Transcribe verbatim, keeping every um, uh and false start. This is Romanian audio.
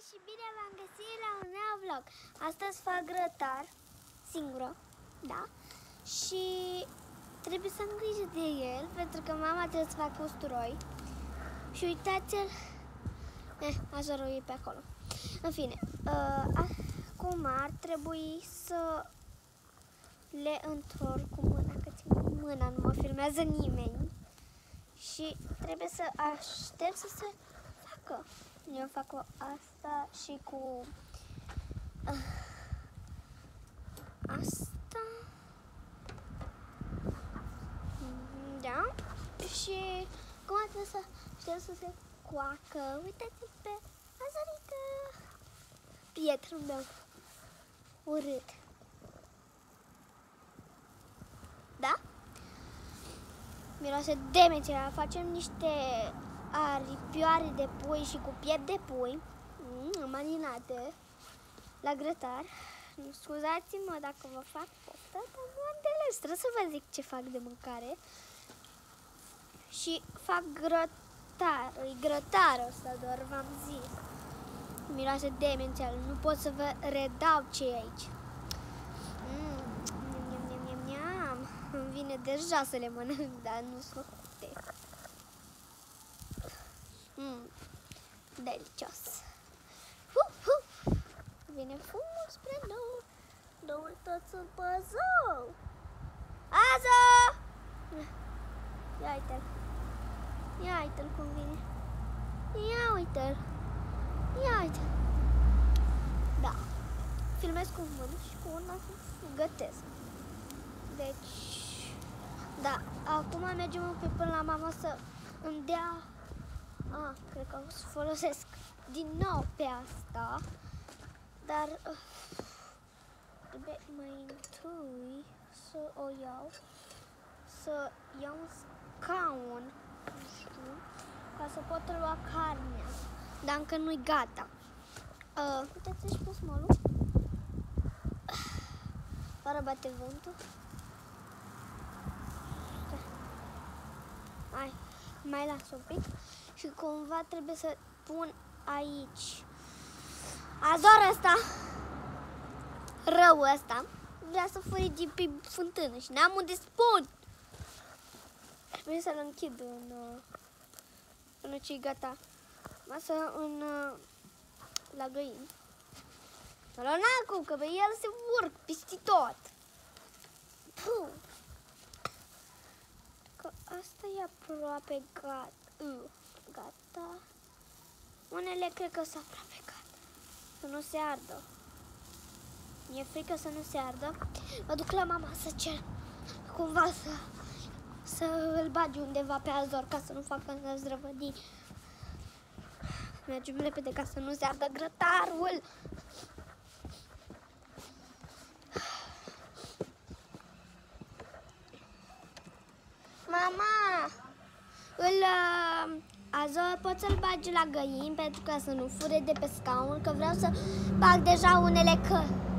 și bine v-am găsit la un nou vlog. Astăzi fac grătar singură, da? Și trebuie să am grijă de el, pentru că mama trebuie să facă usturoi. Și uitați-l, eh, azorul e pe acolo. În fine, uh, acum ar trebui să le întorc cu mâna, că țin cu mâna, nu mă filmează nimeni. Și trebuie să aștept să se facă. Eu fac asta și cu uh, asta. Da. Și cum trebuie să știu să se coacă. Uitați-l pe Azorică. Prietenul meu urât. Da? Miroase demențial. Facem niște aripioare de pui și cu piept de pui mm, marinate la grătar. Scuzați-mă dacă vă fac poftă, dar nu am de ales. Trebuie să vă zic ce fac de mâncare. Și fac grătar. E grătarul ăsta, doar v-am zis. Miroase demențial. Nu pot să vă redau ce e aici. Mm, niam, niam, niam, niam. Îmi vine deja să le mănânc, dar nu sunt făcute. Mm, delicios. Hu, hu. Vine fumul spre noi. Nu uitați să-l păzău. Azo! Ia uite-l. Ia uite-l cum vine. Ia uite-l. Ia uite-l. Da. Filmez cu mâini și cu una gătesc. Deci, da. Acum mergem un pic până la mama să îmi dea. Ah, cred că o să folosesc din nou pe asta, dar uh, trebuie mai întâi să o iau, să iau un scaun, nu știu, ca să pot lua carnea, dar încă nu-i gata. Uh, uitați-și pe smolul, fără bate vântul. Hai, mai las un pic. Și cumva trebuie să pun aici. Azor ăsta, rău ăsta, vrea să furige pe fântână și n-am unde spun. Trebuie să-l închid în, până ce-i gata. Masă în, la găini. Dar n-acum, că pe el se urc peste tot. Puh. Că asta e aproape gata. Uh. Gata. Unele cred că sunt aproape gata. Să nu se ardă. Mi-e frică să nu se ardă. Mă duc la mama să cer cumva să, să îl bagi undeva pe Azor ca să nu facă zdrăvădii. Mergem repede ca să nu se ardă grătarul. Mama! Îl... Azor, pot să-l bagi la găini pentru ca să nu fure de pe scaun, că vreau să bag deja unele căi.